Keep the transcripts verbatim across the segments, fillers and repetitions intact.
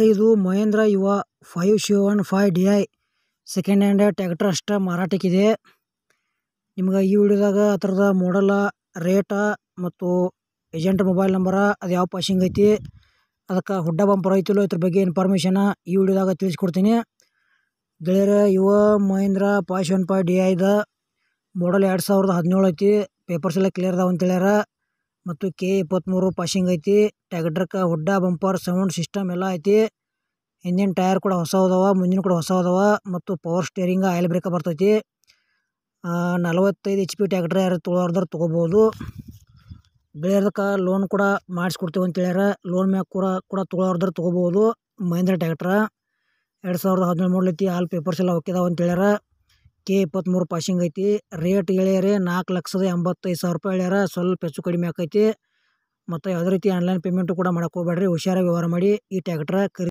ಇದು Mahindra Yuvo five seven five D I second hand tractor ಅಷ್ಟೇ ಮಾರಾಟಕ್ಕಿದೆ. ನಿಮ್ಗೆ ಈ ವಿಡಿಯೋದಾಗ ಅದರದ ಮಾಡಲ, ರೇಟ ಮತ್ತು ಏಜೆಂಟ್ ಮೊಬೈಲ್ ನಂಬರ, ಅದು ಯಾವ ಪಾಸಿಂಗ್ ಐತಿ, ಅದಕ್ಕೆ ಹುಡ್ಡ ಬಂಪರ್ ಐತಿಲ್ಲೋ ಇದ್ರ ಬಗ್ಗೆ ಇನ್ಫಾರ್ಮೇಷನ್ ಈ ವಿಡಿಯೋದಾಗ ತಿಳಿಸ್ಕೊಡ್ತೀನಿ. ಗೆಳೆಯರ, Yuvo Mahindra five seven five D ಐದ ಮಾಡಲ್ ಎರಡು ಸಾವಿರದ ಹದಿನೇಳು ಐತಿ. ಪೇಪರ್ಸ್ ಎಲ್ಲ ಕ್ಲಿಯರ್ ಅದಾವ ಅಂತ ಹೇಳ್ಯಾರ. ಮತ್ತು ಕೆ ಇಪ್ಪತ್ತ್ಮೂರು ಪಾಸಿಂಗ್ ಐತಿ. ಟ್ಯಾಕ್ಟರ್ಗೆ ಹುಡ್ಡ ಬಂಪರ್ ಸೌಂಡ್ ಸಿಸ್ಟಮ್ ಎಲ್ಲ ಐತಿ. ಹಿಂದಿನ ಟೈರ್ ಕೂಡ ಹೊಸ ಅದಾವ, ಮುಂದಿನ ಕೂಡ ಹೊಸ ಅದಾವ. ಮತ್ತು ಪವರ್ ಸ್ಟೇರಿಂಗ್, ಆಯಿಲ್ ಬ್ರೇಕ್ ಬರ್ತೈತಿ. ನಲವತ್ತೈದು ಎಚ್ ಪಿ ಟ್ಯಾಕ್ಟರ್ ಯಾರು ತೊಗೊಳೋರ್ದಾರು ತೊಗೋಬೋದು. ಗೆಳೆಯರ್ದಕ್ಕೆ ಲೋನ್ ಕೂಡ ಮಾಡಿಸ್ಕೊಡ್ತೀವಿ ಅಂತ ಹೇಳ್ಯಾರ. ಲೋನ್ ಮ್ಯಾಗ ಕೂಡ ಕೂಡ ತೊಗೊಳೋರ್ದಾರು ತೊಗೋಬೋದು. ಮಹೇಂದ್ರ ಟ್ಯಾಕ್ಟ್ರ ಎರಡು ಸಾವಿರದ ಹದಿನೇಳು ಮಾಡಲ್ ಐತಿ. ಆಲ್ ಪೇಪರ್ಸ್ ಎಲ್ಲ ಓಕೆ ಅದಾವ ಅಂತ ಹೇಳ್ಯಾರ. ಕೆ ಇಪ್ಪತ್ತ್ಮೂರು ಪಾಸಿಂಗ್ ಐತಿ. ರೇಟ್ ಹೇಳ್ಯಾರ ನಾಲ್ಕು ಲಕ್ಷದ ಎಂಬತ್ತೈದು ಸಾವಿರ ರೂಪಾಯಿ ಹೇಳ್ಯಾರ. ಸ್ವಲ್ಪ ಹೆಚ್ಚು ಕಡಿಮೆ ಆಕೈತಿ. ಮತ್ತು ಯಾವುದೇ ರೀತಿ ಆನ್ಲೈನ್ ಪೇಮೆಂಟು ಕೂಡ ಮಾಡಕ್ಕೆ ಹೋಗ್ಬೇಡ್ರಿ, ಹುಷಾರಾಗಿ ವ್ಯವಹಾರ ಮಾಡಿ ಈ ಟ್ಯಾಕ್ಟ್ರ ಖರೀದಿ.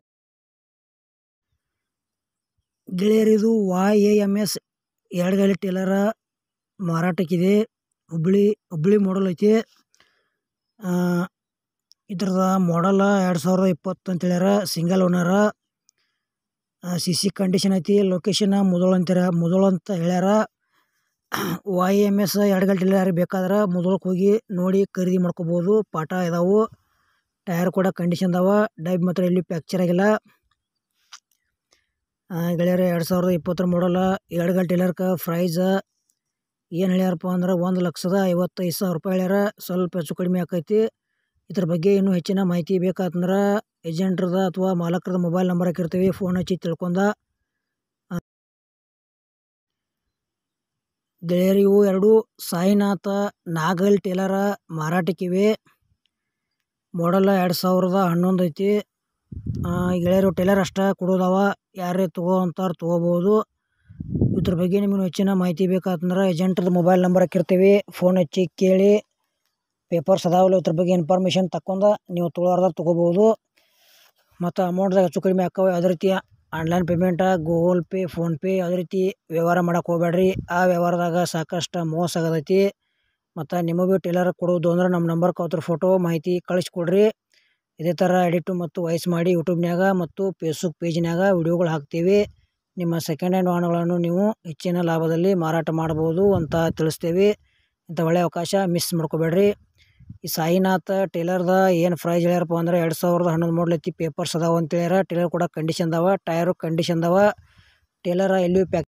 ಗೆಳೆಯರಿದು ವಾಯ್ ಎ ಎಮ್ ಎಸ್ ಎರಡು ಗಾಲಿ ಟೇಲರ ಮಾರಾಟಕ್ಕಿದೆ. ಹುಬ್ಳಿ ಹುಬ್ಳಿ ಮಾಡಲ್ ಐತಿ. ಇದ್ರದ ಮಾಡಲ ಎರಡು ಸಾವಿರದ ಇಪ್ಪತ್ತು ಅಂತ ಹೇಳ್ಯಾರ. ಸಿಂಗಲ್ ಓನರ, ಸಿ ಸಿ ಕಂಡೀಷನ್ ಐತಿ. ಲೊಕೇಶನ್ ಮುದೋಳ ಅಂತೀರ ಮುದೋಳ ಅಂತ ಹೇಳ್ಯಾರ. ವಾಯ್ ಎಮ್ ಎಸ್ ಎರಡು ಗಾಲಿ ಟೇಲರ್ ಯಾರಿಗೆ ಬೇಕಾದ್ರೆ ಮುದೋಳಕ್ಕೆ ಹೋಗಿ ನೋಡಿ ಖರೀದಿ ಮಾಡ್ಕೋಬೋದು. ಪಾಠ ಇದಾವು, ಟೈರ್ ಕೂಡ ಕಂಡೀಷನ್ ಅದಾವ. ಡೈಬ್ ಮಾತ್ರ ಎಲ್ಲಿ ಫ್ಯಾಕ್ಚರ್ ಆಗಿಲ್ಲ. ಗೆಳೆಯರ, ಎರಡು ಸಾವಿರದ ಇಪ್ಪತ್ತರ ಮಾಡಲ ಎರಡು ಗಾಲಿ ಟೇಲರ್ಗೆ ಪ್ರೈಸ್ ಏನು ಹೇಳ್ಯಾರಪ್ಪ ಅಂದ್ರೆ ಒಂದು ಲಕ್ಷದ ಐವತ್ತೈದು ಸಾವಿರ ರೂಪಾಯಿ ಹೇಳ್ಯಾರ. ಸ್ವಲ್ಪ ಹೆಚ್ಚು ಕಡಿಮೆ ಆಕೈತಿ. ಇದ್ರ ಬಗ್ಗೆ ಇನ್ನೂ ಹೆಚ್ಚಿನ ಮಾಹಿತಿ ಬೇಕಾತಂದ್ರೆ ಏಜೆಂಟ್ರದ ಅಥವಾ ಮಾಲಕರದ ಮೊಬೈಲ್ ನಂಬರ್ ಹಾಕಿರ್ತೀವಿ, ಫೋನ್ ಹಚ್ಚಿ ತಿಳ್ಕೊಂಡ. ಗೆಳೆಯರು, ಇವು ಎರಡು ಸಾಯಿನಾಥ ನಾಗಲ್ ಟೇಲರ ಮಾರಾಟಕ್ಕಿವೆ. ಮಾಡಲ್ ಎರಡು ಸಾವಿರದ ಹನ್ನೊಂದು ಐತಿ. ಗೆಳೆಯರು, ಟೇಲರ್ ಅಷ್ಟೇ ಕೊಡೋದವ, ಯಾರೇ ತೊಗೋ ಅಂತಾರೆ ತೊಗೋಬೋದು. ಇದ್ರ ಬಗ್ಗೆ ನಿಮಗೆ ಹೆಚ್ಚಿನ ಮಾಹಿತಿ ಬೇಕಾತಂದ್ರೆ ಏಜೆಂಟ್ರದ್ದು ಮೊಬೈಲ್ ನಂಬರ್ ಹಾಕಿರ್ತೀವಿ, ಫೋನ್ ಹಚ್ಚಿ ಕೇಳಿ. ಪೇಪರ್ಸ್ ಅದಾವಲ್ಲ ಇದ್ರ ಬಗ್ಗೆ ಇನ್ಫಾರ್ಮೇಷನ್ ತಕ್ಕೊಂಡು ನೀವು ತೊಗೊಳೋರ್ದಾರು ತೊಗೋಬೋದು. ಮತ್ತು ಅಮೌಂಟ್ದಾಗ ಹೆಚ್ಚು ಕಡಿಮೆ ಹಾಕವು. ಯಾವುದೇ ರೀತಿ ಆನ್ಲೈನ್ ಪೇಮೆಂಟ, ಗೂಗಲ್ ಪೇ, ಫೋನ್ಪೇ ಯಾವುದೇ ರೀತಿ ವ್ಯವಹಾರ ಮಾಡಕ್ಕೆ ಹೋಗ್ಬೇಡ್ರಿ. ಆ ವ್ಯವಹಾರದಾಗ ಸಾಕಷ್ಟು ಮೋಸ ಆಗತೈತಿ. ಮತ್ತು ನಿಮಗೆ ಭೀ ಟೇಲರ್ ಕೊಡೋದು ಅಂದ್ರೆ ನಮ್ಮ ನಂಬರ್ಗೆ ಅವ್ರ ಫೋಟೋ ಮಾಹಿತಿ ಕಳಿಸ್ಕೊಡ್ರಿ. ಇದೇ ಥರ ಎಡಿಟು ಮತ್ತು ವಾಯ್ಸ್ ಮಾಡಿ ಯೂಟ್ಯೂಬ್ನ್ಯಾಗ ಮತ್ತು ಫೇಸ್ಬುಕ್ ಪೇಜ್ನ್ಯಾಗ ವಿಡಿಯೋಗಳು ಹಾಕ್ತೀವಿ. ನಿಮ್ಮ ಸೆಕೆಂಡ್ ಹ್ಯಾಂಡ್ ವಾಹನಗಳನ್ನು ನೀವು ಹೆಚ್ಚಿನ ಲಾಭದಲ್ಲಿ ಮಾರಾಟ ಮಾಡ್ಬೋದು ಅಂತ ತಿಳಿಸ್ತೇವೆ. ಇಂಥ ಒಳ್ಳೆಯ ಅವಕಾಶ ಮಿಸ್ ಮಾಡ್ಕೋಬೇಡ್ರಿ. ಈ ಸಾಯಿನಾಥ ಟೇಲರ್ದ ಏನು ಪ್ರೈಸ್ ಹೇಳ್ಯಾರಪ್ಪ ಅಂದ್ರೆ ಎರಡು ಸಾವಿರದ ಹನ್ನೊಂದು ಮಾಡಲ್ ಐತಿ. ಪೇಪರ್ಸ್ ಅದಾವ ಅಂತ ಹೇಳ್ಯಾರ. ಟೇಲರ್ ಕೂಡ ಕಂಡೀಷನ್ ಅದಾವ, ಟೈರು ಕಂಡೀಷನ್ ಅದಾವ. ಟೇಲರ ಎಲ್ಲಿಯೂ ಪ್ಯಾಕ್.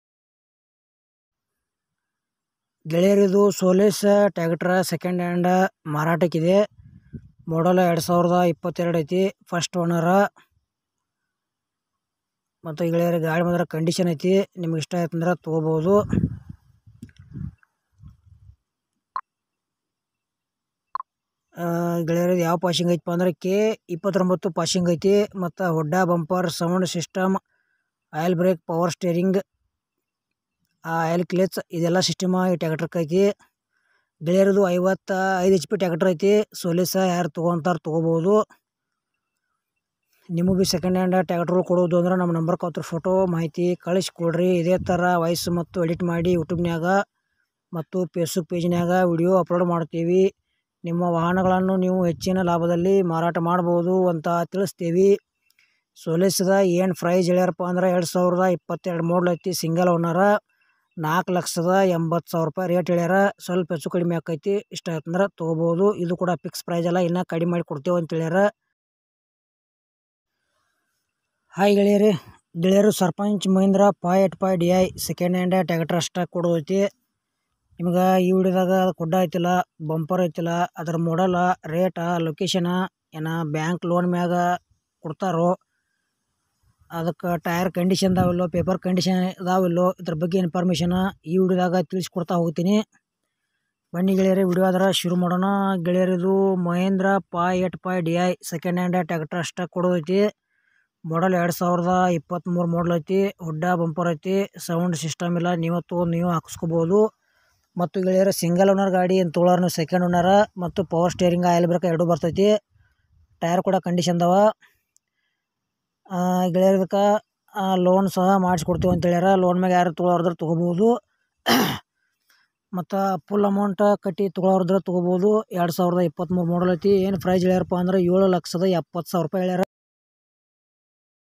ಗೆಳೆಯರಿದು ಸೋಲೇಸ್ ಟ್ಯಾಕ್ಟ್ರ ಸೆಕೆಂಡ್ ಹ್ಯಾಂಡ್ ಮಾರಾಟಕ್ಕಿದೆ. ಮಾಡಲ್ ಎರಡು ಸಾವಿರದ ಇಪ್ಪತ್ತೆರಡು ಐತಿ. First owner. ಮತ್ತು ಗೆಳೆಯರ, ಗಾಡಿ ಮಾತ್ರ ಕಂಡೀಷನ್ ಐತಿ. ನಿಮ್ಗೆ ಇಷ್ಟ ಆಯ್ತಂದ್ರೆ ತೊಗೋಬೋದು. ಗೆಳೆಯರ, ಯಾವ ಪಾಸಿಂಗ್ ಐತಪ್ಪ ಅಂದ್ರೆ ಕೆ ಇಪ್ಪತ್ತೊಂಬತ್ತು ಪಾಸಿಂಗ್ ಐತಿ. ಮತ್ತು hood bumper, sound system, oil brake, power steering, oil clutch ಇದೆಲ್ಲ ಸಿಸ್ಟಮ ಈ ಟ್ಯಾಕ್ಟ್ರಕ್ಕೆ ಐತಿ. ಗೆಳೆಯರದು ಐವತ್ತ ಐದು ಎಚ್ ಪಿ ಟ್ಯಾಕ್ಟರ್ ಐತಿ. ಸೋಲೇಸ ಯಾರು ತೊಗೊಂತಾರೆ ತೊಗೋಬೋದು. ನಿಮಗೆ ಭೀ ಸೆಕೆಂಡ್ ಹ್ಯಾಂಡ್ ಟ್ಯಾಕ್ಟ್ರುಗಳು ಕೊಡೋದು ಅಂದ್ರೆ ನಮ್ಮ ನಂಬರ್ಗೆ ಅವ್ರ ಫೋಟೋ ಮಾಹಿತಿ ಕಳಿಸ್ಕೊಡ್ರಿ. ಇದೇ ಥರ ವಾಯ್ಸ್ ಮತ್ತು ಎಡಿಟ್ ಮಾಡಿ ಯೂಟ್ಯೂಬ್ನ್ಯಾಗ ಮತ್ತು ಫೇಸ್ಬುಕ್ ಪೇಜ್ನ್ಯಾಗ ವಿಡಿಯೋ ಅಪ್ಲೋಡ್ ಮಾಡ್ತೀವಿ. ನಿಮ್ಮ ವಾಹನಗಳನ್ನು ನೀವು ಹೆಚ್ಚಿನ ಲಾಭದಲ್ಲಿ ಮಾರಾಟ ಮಾಡ್ಬೋದು ಅಂತ ತಿಳಿಸ್ತೀವಿ. ಸೋಲೇಸದ ಏನು ಪ್ರೈಸ್ ಹೇಳ್ಯಾರಪ್ಪ ಅಂದ್ರೆ ಎರಡು ಸಾವಿರದ ಇಪ್ಪತ್ತೆರಡು ಮಾಡಲ್ ಐತಿ. ಸಿಂಗಲ್ ಓನರ, ನಾಲ್ಕು ಲಕ್ಷದ ಎಂಬತ್ತು ಸಾವಿರ ರೂಪಾಯಿ ರೇಟ್ ಹೇಳ್ಯಾರ. ಸ್ವಲ್ಪ ಹೆಚ್ಚು ಕಡಿಮೆ ಆಕೈತಿ. ಇಷ್ಟ ಆಯ್ತಂದ್ರೆ ತೊಗೋಬೋದು. ಇದು ಕೂಡ ಫಿಕ್ಸ್ ಪ್ರೈಸ್ ಅಲ್ಲ, ಇನ್ನೂ ಕಡಿಮೆ ಮಾಡಿ ಕೊಡ್ತೇವೆ ಅಂತ ಹೇಳ್ಯಾರ. ಹಾಯ್ ಗೆಳೆಯರಿ, ಗೆಳೆಯರು, Sarpanch Mahindra five eight five D I second hand tractor ಅಷ್ಟೇ ಕೊಡೋದೈತಿ. ನಿಮ್ಗೆ ಈ ವಿಡಿಯೋದಾಗ ಕೊಡ್ಡ ಐತಿಲ್ಲ, ಬಂಪರ್ ಐತಿಲ್ಲ, ಅದರ ಮಾಡಲ, ರೇಟ, ಲೊಕೇಶನ, ಏನು ಬ್ಯಾಂಕ್ ಲೋನ್ ಮ್ಯಾಗ ಕೊಡ್ತಾರೋ, ಅದಕ್ಕೆ ಟೈರ್ ಕಂಡೀಷನ್ ಅದಾವಿಲ್ಲೋ, ಪೇಪರ್ ಕಂಡೀಷನ್ ಅದಾವಿಲ್ಲೋ, ಇದ್ರ ಬಗ್ಗೆ ಇನ್ಫಾರ್ಮೇಷನ್ ಈ ವಿಡಿಯೋದಾಗ ತಿಳಿಸ್ಕೊಡ್ತಾ ಹೋಗ್ತೀನಿ. ಬನ್ನಿ ಗೆಳೆಯರಿ, ವಿಡಿಯೋ ಆದ್ರೆ ಶುರು ಮಾಡೋಣ. ಗೆಳೆಯರಿದು Mahindra five eight five D I second hand tractor ಅಷ್ಟೇ ಕೊಡೋದೈತಿ. ಮಾಡಲ್ ಎರಡು ಸಾವಿರದ ಇಪ್ಪತ್ತ್ಮೂರು ಮಾಡಲ್ ಐತಿ. ಹುಡ್ಡ ಬಂಪರ್ ಐತಿ. ಸೌಂಡ್ ಸಿಸ್ಟಮ್ ಇಲ್ಲ, ನೀವು ತೊಗೊಂಡು ನೀವು ಹಾಕಿಸ್ಕೋಬೋದು. ಮತ್ತು ಗೆಳೆಯರ, ಸಿಂಗಲ್ ಓನರ್ ಗಾಡಿ ಅಂತ ತೊಗೊಳೋರು ಸೆಕೆಂಡ್ ಓನರ. ಮತ್ತು ಪವರ್ ಸ್ಟೇರಿಂಗ್, ಆಯಿಲ್ ಬ್ರೇಕ್ ಎರಡೂ ಬರ್ತೈತಿ. ಟೈರ್ ಕೂಡ ಕಂಡೀಷನ್ ಅದಾವ. ಗೆಳೆಯರ್ದಕ್ಕೆ ಲೋನ್ ಸಹ ಮಾಡಿಸ್ಕೊಡ್ತೀವಿ ಅಂತ ಹೇಳ್ಯಾರ. ಲೋನ್ ಮ್ಯಾಗ ಯಾರು ತೊಗೊಳೋರ್ದ್ರೆ ತೊಗೋಬೋದು. ಮತ್ತು ಫುಲ್ ಅಮೌಂಟ್ ಕಟ್ಟಿ ತೊಗೊಳೋರ್ದ್ರೆ ತೊಗೋಬೋದು. ಎರಡು ಸಾವಿರದ ಇಪ್ಪತ್ತ್ಮೂರು ಮಾಡಲ್ ಐತಿ. ಏನು ಪ್ರೈಸ್ ಹೇಳ್ಯಾರಪ್ಪ ಅಂದ್ರೆ ಏಳು ಲಕ್ಷದ ಎಪ್ಪತ್ತು ಸಾವಿರ ರೂಪಾಯಿ ಹೇಳ್ಯಾರ.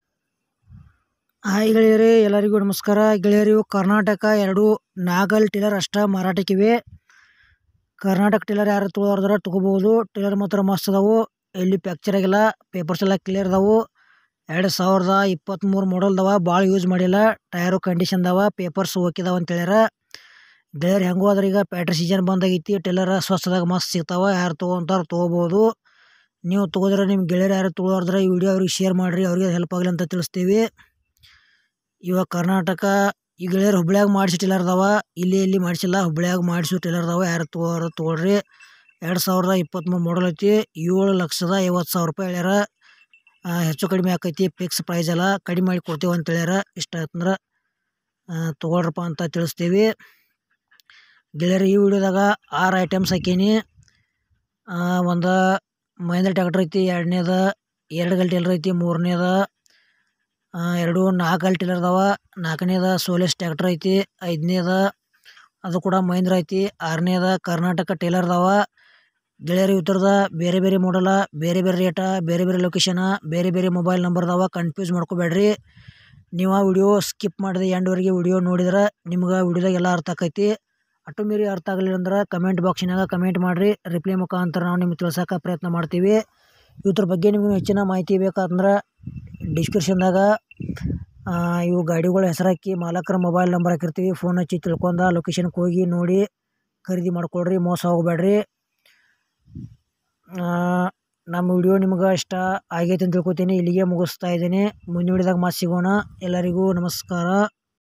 ಹಾಯ್ ಗೆಳೆಯರೇ, ಎಲ್ಲರಿಗೂ ನಮಸ್ಕಾರ. ಗೆಳೆಯರು, ಕರ್ನಾಟಕ ಎರಡು ನಾಗಲ್ ಟಿಲ್ಲರ್ ಅಷ್ಟ ಮಾರಾಟಕ್ಕಿವೆ. ಕರ್ನಾಟಕ ಟಿಲ್ಲರ್ ಯಾರು ತೊಗೊಳೋದ್ರ ತೊಗೋಬೋದು. ಟಿಲ್ಲರ್ ಮಾತ್ರ ಮಸ್ತ್ ಅದಾವು, ಎಲ್ಲಿ ಫ್ಯಾಕ್ಚರ್ ಆಗಿಲ್ಲ, ಪೇಪರ್ಸ್ ಎಲ್ಲ ಕ್ಲಿಯರ್ ಅದಾವು. ಎರಡು ಸಾವಿರದ ಇಪ್ಪತ್ತ್ಮೂರು ಮಾಡಲ್ದವ, ಭಾಳ ಯೂಸ್ ಮಾಡಿಲ್ಲ. ಟಯರು ಕಂಡೀಷನ್ ಅದಾವ, ಪೇಪರ್ಸ್ ಓಕಿದಾವ ಅಂತ ಹೇಳ್ಯಾರ. ಗೆಳೆಯರು ಹೆಂಗೂ ಆದ್ರೆ ಈಗ ಪ್ಯಾಟ್ರಿ ಸೀಸನ್ ಬಂದಾಗೈತಿ, ಟಿಲ್ಲರ್ ಸ್ವಸ್ಥದಾಗ ಮಸ್ತ್ ಸಿಗ್ತಾವ. ಯಾರು ತೊಗೊಂತಾರ ತೊಗೋಬೋದು. ನೀವು ತೊಗೋದ್ರೆ ನಿಮ್ಮ ಗೆಳೆಯರು ಯಾರು ತೊಗೊಳೋದ್ರ ಈ ವಿಡಿಯೋ ಅವ್ರಿಗೆ ಶೇರ್ ಮಾಡಿರಿ, ಅವ್ರಿಗೆ ಹೆಲ್ಪ್ ಆಗಲಿ ಅಂತ ತಿಳಿಸ್ತೀವಿ. ಇವಾಗ ಕರ್ನಾಟಕ ಈ ಗೆಳೆಯರು ಹುಬ್ಳ್ಯಾಗ ಮಾಡಿಸಿ ಟಿಲ್ಲರ್ ಅದಾವ, ಇಲ್ಲಿ ಇಲ್ಲಿ ಮಾಡಿಸಿಲ್ಲ, ಹುಬ್ಳ್ಯಾಗ ಮಾಡಿಸಿ ಟಿಲ್ಲರ್ ಅದಾವ. ಯಾರು ತೊಗೋರು ತೊಗೊಳ್ರಿ. ಎರಡು ಸಾವಿರದ ಇಪ್ಪತ್ತ್ಮೂರು ಮಾಡಲ್ ಐತಿ. ಏಳು ಲಕ್ಷದ ಐವತ್ತು ಸಾವಿರ ರೂಪಾಯಿ ಹೇಳ್ಯಾರ. ಹೆಚ್ಚು ಕಡಿಮೆ ಆಕೈತಿ, ಫಿಕ್ಸ್ ಪ್ರೈಸ್ ಎಲ್ಲ ಕಡಿಮೆ ಮಾಡಿ ಕೊಡ್ತೀವಿ ಅಂತ ಹೇಳ್ಯಾರ. ಇಷ್ಟ ಆಯ್ತಂದ್ರೆ ತೊಗೊಳ್ರಪ್ಪ ಅಂತ ತಿಳಿಸ್ತೀವಿ. ಗೆಳೆಯರು, ಈ ವಿಡಿಯೋದಾಗ ಆರು ಐಟಮ್ಸ್ ಹಾಕೀನಿ. ಒಂದು ಮಹೇಂದ್ರ ಟ್ಯಾಕ್ಟರ್ ಐತಿ, ಎರಡನೇದ ಎರಡು ಗಲ್ ಟಿಲ್ಲರ್ ಐತಿ, ಮೂರನೇದ ಎರಡು ನಾಲ್ಕು ಗಲ್ ಟಿಲ್ಲರ್ ಅದಾವ, ನಾಲ್ಕನೇದ ಸೋಲೆಸ್ ಟ್ಯಾಕ್ಟರ್ ಐತಿ, ಐದನೇದ ಅದು ಕೂಡ ಮಹೇಂದ್ರ ಐತಿ, ಆರನೇದ ಕರ್ನಾಟಕ ಟೇಲರ್ ಅದಾವ. ಗೆಳೆಯರು, ಇವ್ರದ ಬೇರೆ ಬೇರೆ ಮಾಡಲ, ಬೇರೆ ಬೇರೆ ರೇಟ, ಬೇರೆ ಬೇರೆ ಲೊಕೇಶನ, ಬೇರೆ ಬೇರೆ ಮೊಬೈಲ್ ನಂಬರ್ ಅದಾವ. ಕನ್ಫ್ಯೂಸ್ ಮಾಡ್ಕೋಬೇಡ್ರಿ. ನೀವು ಆ ವಿಡಿಯೋ ಸ್ಕಿಪ್ ಮಾಡಿದೆ ಎಂಡ್ವರೆಗೆ ವಿಡಿಯೋ ನೋಡಿದ್ರೆ ನಿಮ್ಗೆ ವಿಡಿಯೋದಾಗ ಎಲ್ಲ ಅರ್ಥ ಆಕೈತಿ. ಅಟ್ಟು ಮೀರಿ ಅರ್ಥ ಆಗಲಿಲ್ಲ ಅಂದ್ರೆ ಕಮೆಂಟ್ ಬಾಕ್ಸಿನಾಗ ಕಮೆಂಟ್ ಮಾಡಿರಿ. ರಿಪ್ಲೈ ಮುಖಾಂತರ ನಾವು ನಿಮ್ಗೆ ತಿಳ್ಸೋಕೆ ಪ್ರಯತ್ನ ಮಾಡ್ತೀವಿ. ಇವ್ರ ಬಗ್ಗೆ ನಿಮ್ಗೆ ಹೆಚ್ಚಿನ ಮಾಹಿತಿ ಬೇಕಾದ್ರೆ ಡಿಸ್ಕ್ರಿಪ್ಷನ್ದಾಗ ಇವು ಗಾಡಿಗಳ ಹೆಸರಾಕಿ ಮಾಲಕರ ಮೊಬೈಲ್ ನಂಬರ್ ಹಾಕಿರ್ತೀವಿ. ಫೋನ್ ಹಚ್ಚಿ ತಿಳ್ಕೊಂಡ ಲೊಕೇಶನ್ಗೆ ಹೋಗಿ ನೋಡಿ ಖರೀದಿ ಮಾಡ್ಕೊಳ್ರಿ, ಮೋಸ ಹೋಗಬೇಡ್ರಿ. ನಮ್ಮ ವಿಡಿಯೋ ನಿಮ್ಗೆ ಇಷ್ಟ ಆಗೈತೆ ಅಂತ ತಿಳ್ಕೊತೀನಿ. ಇಲ್ಲಿಗೆ ಮುಗಿಸ್ತಾ ಇದ್ದೀನಿ. ಮುಂದಿನ ವಿಡಿಯೋದಾಗ ಮಾತು ಸಿಗೋಣ. ಎಲ್ಲರಿಗೂ ನಮಸ್ಕಾರ.